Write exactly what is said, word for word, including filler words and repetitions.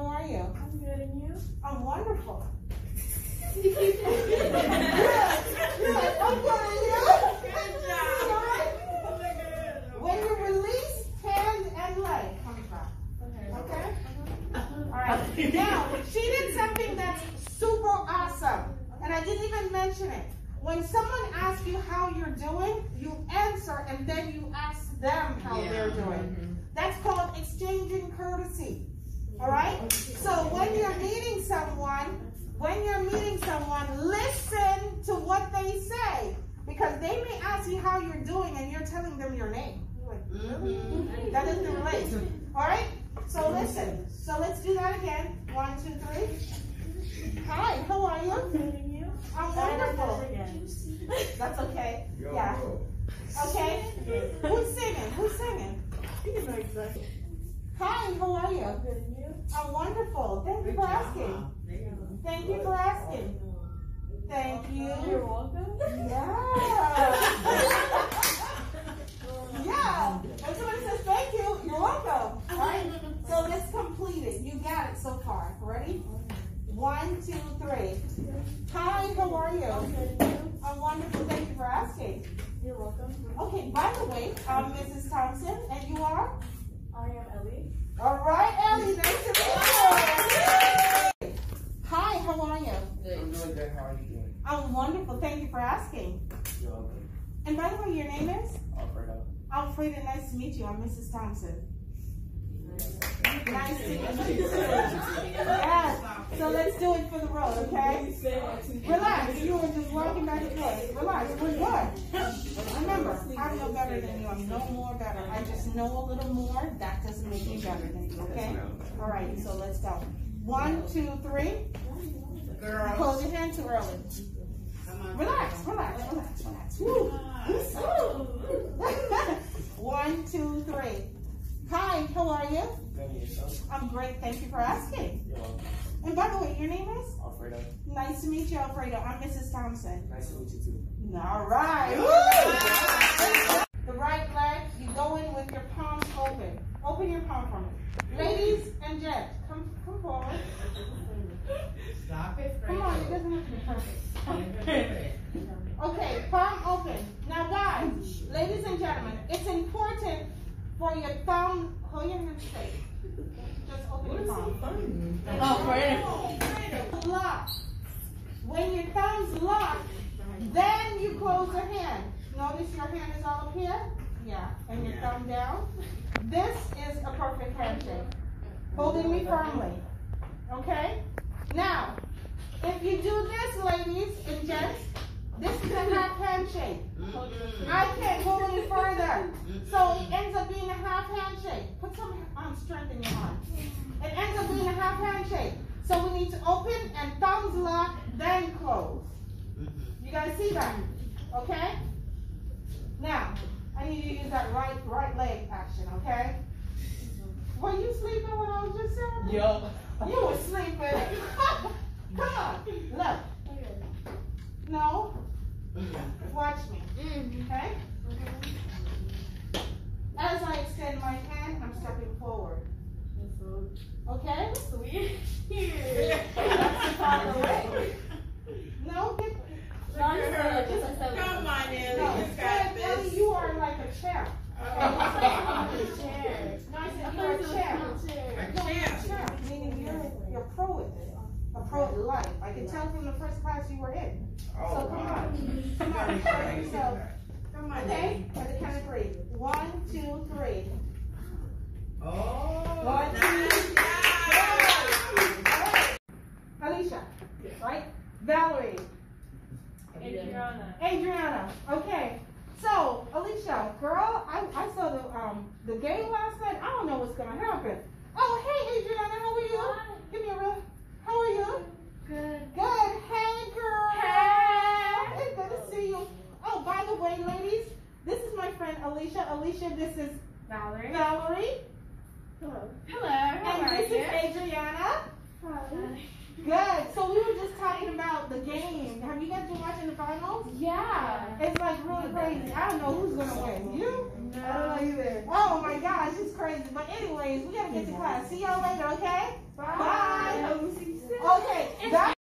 how are you? I'm good, and you? I'm wonderful. Good. Good. I'm good, and you? Good job. When you release, hand and leg comes back. Okay? All right. Now, she did something that's super awesome, and I didn't even mention it. When someone asks you how you're doing, you answer, and then you ask them how yeah. they're doing. Mm-hmm. That's called exchanging courtesy. All right? So when you're meeting someone, when you're meeting someone, listen to what they say, because they may ask you how you're doing, and you're telling them your name. You're like, really? Mm-hmm. That doesn't relate. All right? So listen. So let's do that again. One, two, three. Hi, how are you? I'm wonderful. That's okay. Yeah. Okay. Who's singing? Who's singing? Hi, how are you? I'm wonderful. Thank you for asking. Thank you for asking. Thank you. You're welcome. Yeah. Yeah. When somebody says thank you, you're welcome. All right. So let's complete it. You got it so far. Ready? One, two, three. Hi, how are you? I'm wonderful. Thank you for asking. You're welcome. Okay, by the way, I'm Missus Thompson, and you are? I am Ellie. All right, Ellie, nice to meet you. Hi, how are you? Good. I'm doing good. How are you doing? I'm wonderful. Thank you for asking. You're welcome. And by the way, your name is? Alfredo. Alfredo, nice to meet you. I'm Missus Thompson. Nice to meet you. Yes. So let's do it for the road, okay? Relax. You were just walking back and forth. Relax. We're good. Remember, I'm no better than you. I'm no more better. I just know a little more. That doesn't make me better than you, okay? All right. So let's go. One, two, three. Girl. Close your hand too early. Relax. Relax. Relax. Relax. Woo. One, two, three. Hi, how are you? I'm great. Thank you for asking. You're welcome. And by the way, your name is? Alfredo. Nice to meet you, Alfredo. I'm Missus Thompson. Nice to meet you too. All right. The right leg, you go in with your palms open. Open your palm for me. Ladies and gents, come, come forward. Stop it. Come on, it doesn't have to be perfect. Okay, palm open. Now guys, ladies and gentlemen, it's important for your thumb, hold your hand straight. Just open your palm. Oh, right. Lock. When your thumb's locked, then you close your hand. Notice your hand is all up here? Yeah. And your thumb down. This is a perfect handshake. Holding me firmly. Okay? Now, if you do this, ladies and gents, this is a half handshake. I can't go any further. So it ends up being a half handshake. Put some um, strength in your arm. It ends up being a half handshake. So we need to open and thumbs lock, then close. You guys see that? Okay? Now, I need you to use that right right leg action, okay? Were you sleeping when I was just saying? Yo. You were sleeping. Come on. Look. No. Watch me. Okay? As I extend my hand, I'm stepping forward. Okay? Sweet. That's the proper way. No, get. Come on, Ellie. No, You got Ellie, this. you are like a champ. Chair. No, I said you're a champ. No, you're a champ. Meaning you're you're pro at this. A pro at life. I can tell from the first class you were in. So come on. Come on, show yourself. Come on, Okay? At the count of three. One, two, three. Oh. One, two, three. Alicia. Right? Valerie. Adriana. Adriana. Okay. So, Alicia, girl, I, I saw the um the game last night. I don't know what's gonna happen. Oh, hey Adriana, how are you? Hi. Give me a real. How are you? Good. Good. Hey girl. Hey. It's good to see you. Oh, by the way, ladies, this is my friend Alicia. Alicia, this is Valerie. Valerie. Hello. Hello. How And are this you? is Adriana. Hi. Good. So we were just talking about the game. Have you guys been watching the finals? Yeah. It's like really crazy. I don't know who's gonna win. You? No. I don't know either. Oh my God. God, she's crazy. But anyways, we gotta get to class. See y'all later, okay? Bye. Bye. Hope we see you soon. Okay. That